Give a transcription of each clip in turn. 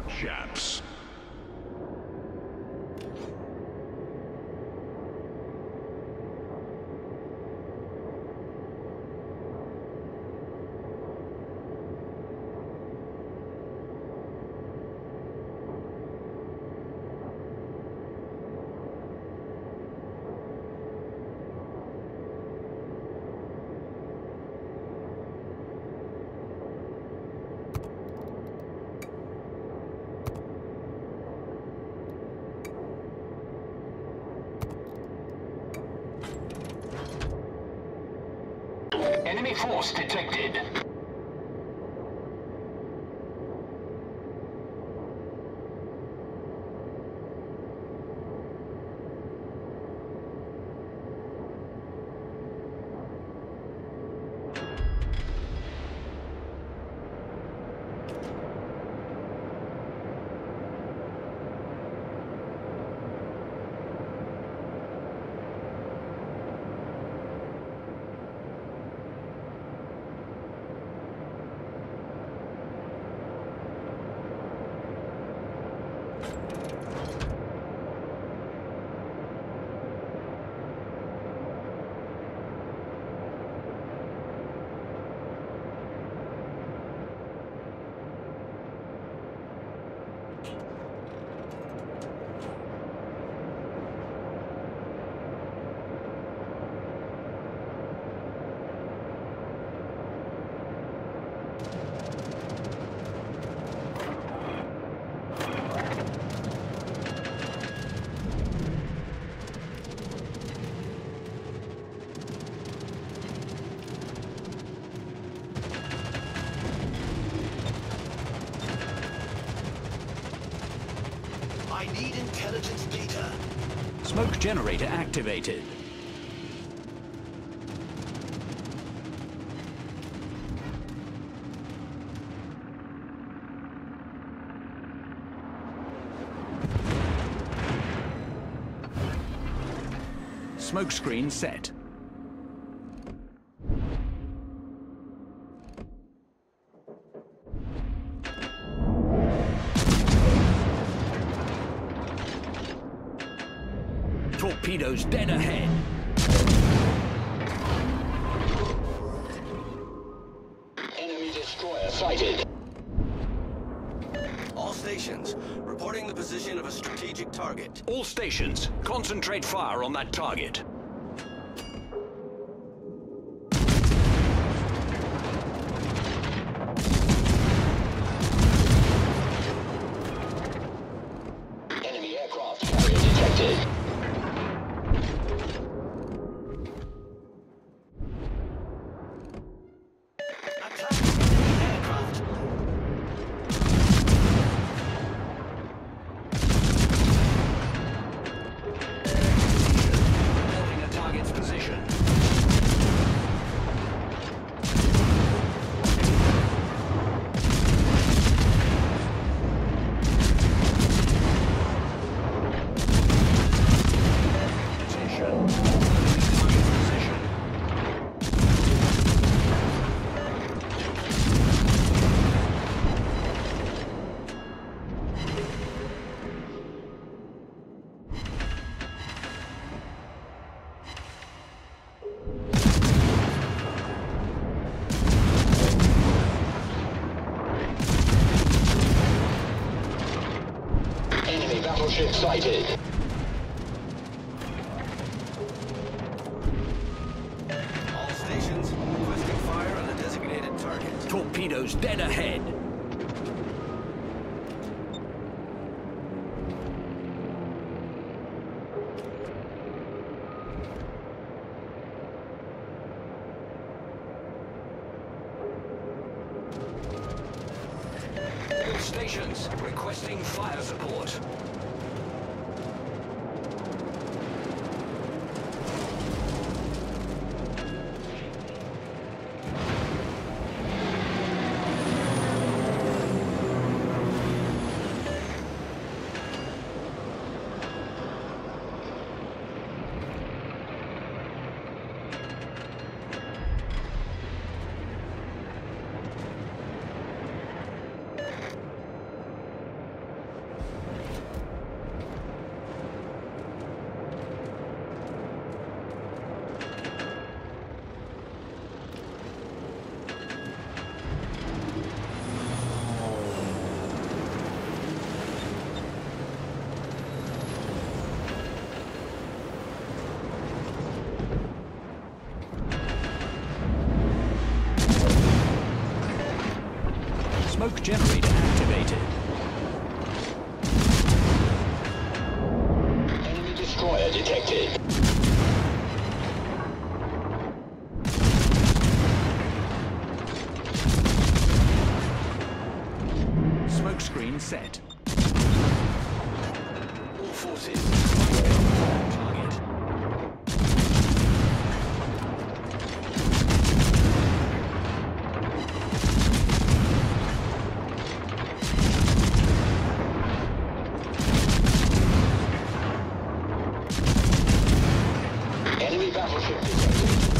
chaps. Enemy force detected. I need intelligence data. Smoke generator activated. Smoke screen set. Torpedoes dead ahead. Enemy destroyer sighted. All stations, reporting the position of a strategic target. All stations, concentrate fire on that target. Enemy aircraft carrier detected. Holding a target's position. Enemy battleship sighted. All stations, requesting fire on a designated target. Torpedoes dead ahead. All stations requesting fire support. generator activated. Enemy destroyer detected. Smoke screen set. All forces. Target. Enemy battleship detected.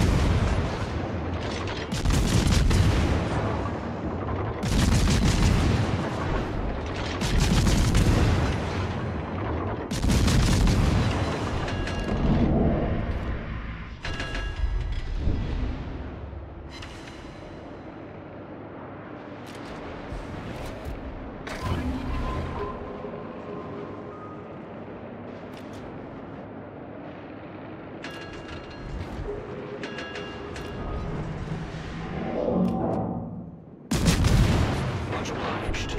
Much obliged.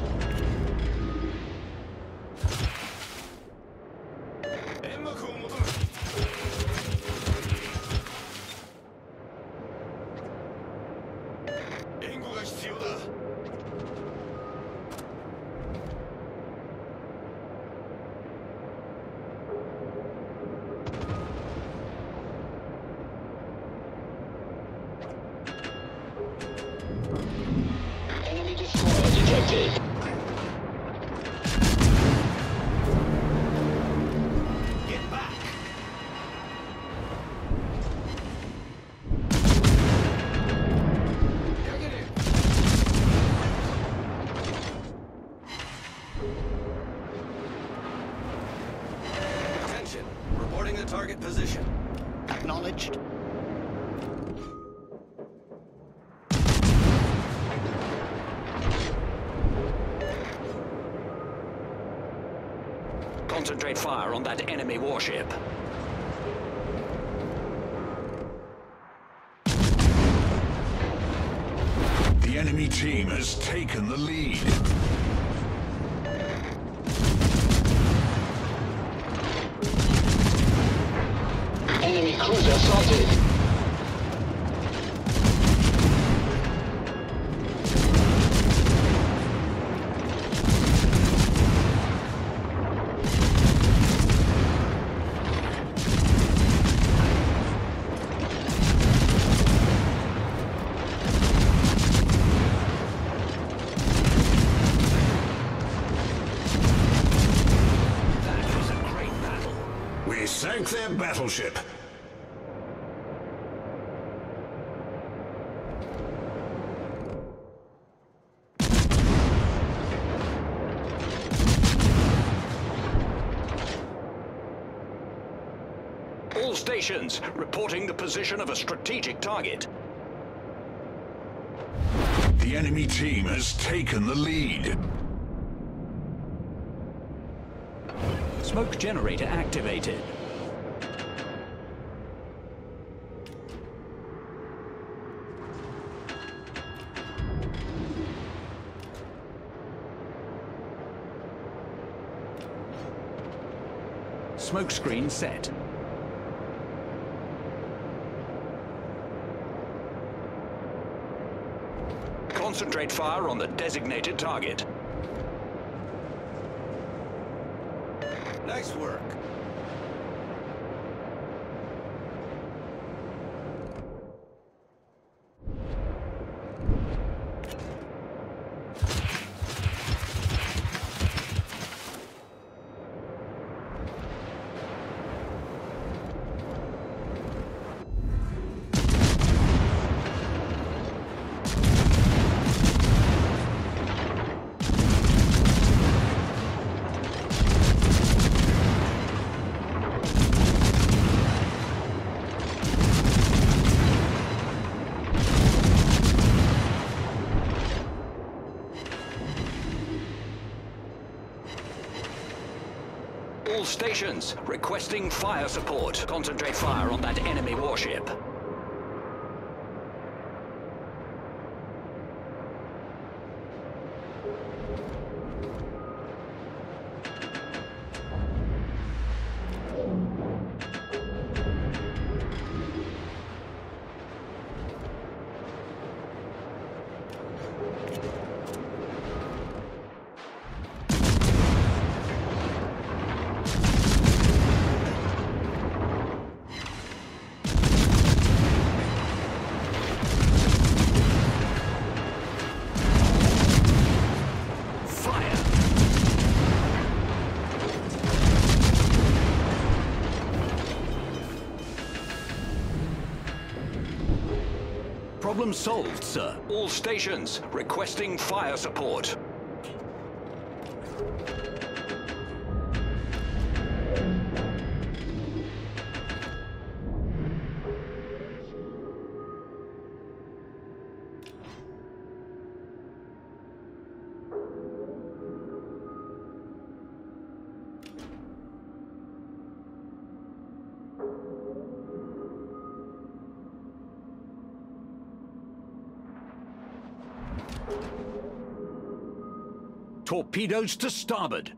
Enemy destroyer detected. Get back! Attention. Reporting the target position. Acknowledged. Concentrate fire on that enemy warship. The enemy team has taken the lead. Enemy cruiser sighted. That was a great battle. We sank their battleship. All stations reporting the position of a strategic target. The enemy team has taken the lead. Smoke generator activated. Smoke screen set. Concentrate fire on the designated target. Nice work. All stations requesting fire support. Concentrate fire on that enemy warship. Problem solved, sir. All stations requesting fire support. Torpedoes to starboard.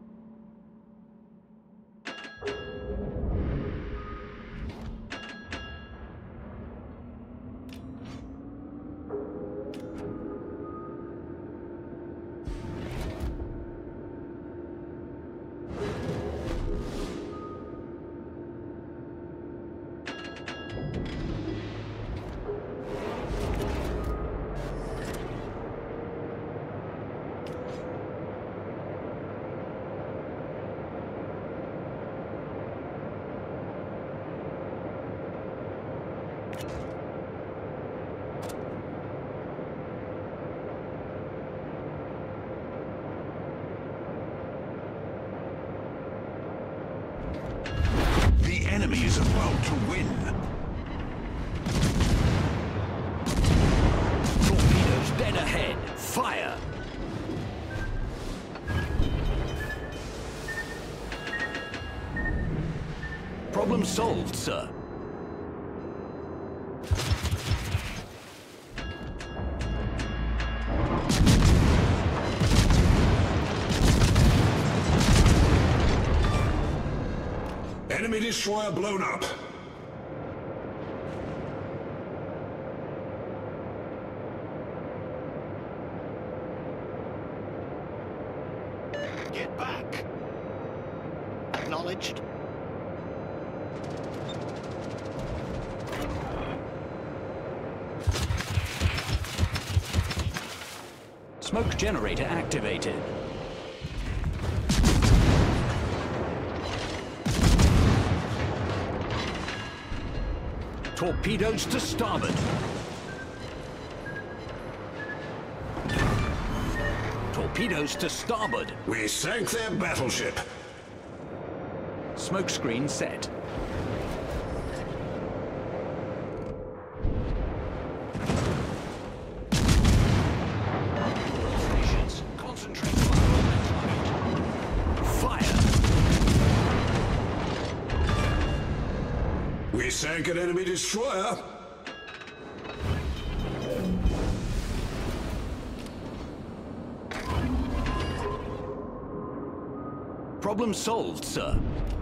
The enemy is about to win. Torpedoes dead ahead. Fire! Problem solved, sir. Enemy destroyer blown up. Get back! Acknowledged. Smoke generator activated. Torpedoes to starboard. Torpedoes to starboard. We sank their battleship. Smoke screen set. Stations, concentrate fire on that target. Fire! We sank an enemy destroyer. Problem solved, sir.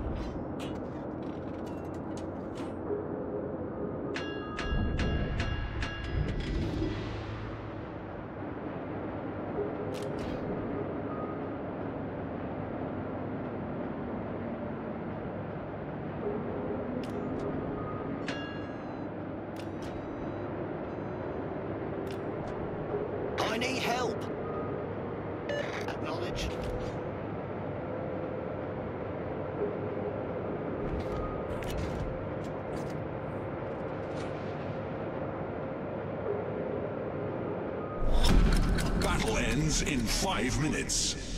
I need help. Acknowledged. Battle ends in 5 minutes.